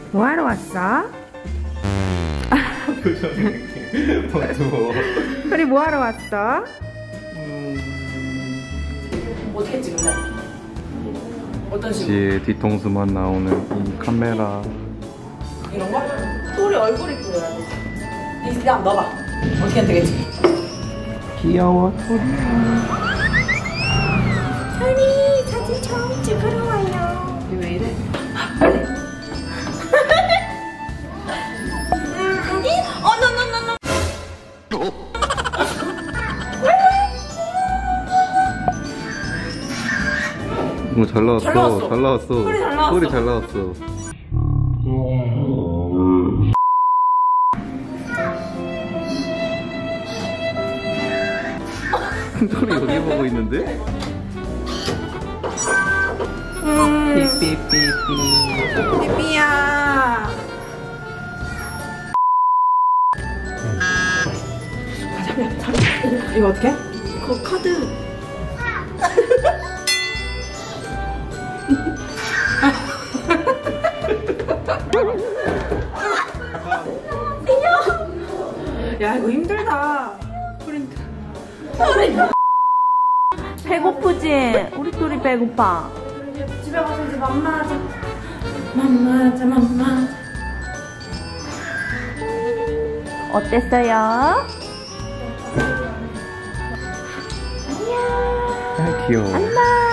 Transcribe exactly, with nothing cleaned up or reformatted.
뭐하러 왔어? 우리 뭐하러 왔어? 음... 어떻게 찍을래? 어떤 식으로? 지의 뒤통수만 나오는 이 카메라. 이런 거? 소리 얼굴이 보여야 돼. 이제 한번 넣어봐. 어떻게 하면 되겠지? 귀여워. 소리 사진 처음 찍으러 와요. 이게 왜 이래? 빨리. 어, 노노노노. 오, 잘 나왔어. 잘 나왔어. 잘 나왔어. 소리 잘 나왔어. 소리 잘 나왔어. 소리 여기 보고 있는데? 음. 삐삐삐삐. 삐삐야. 잠깐, 잠깐. 이거 어떻게? 그 카드. 야, 이거 힘들다. 프린트. 배고프지? 우리 둘이 배고파. 집에 가서 이제 맘마하자. 맘마하자, 맘마하자. 어땠어요? 아, 귀여워. 안녕.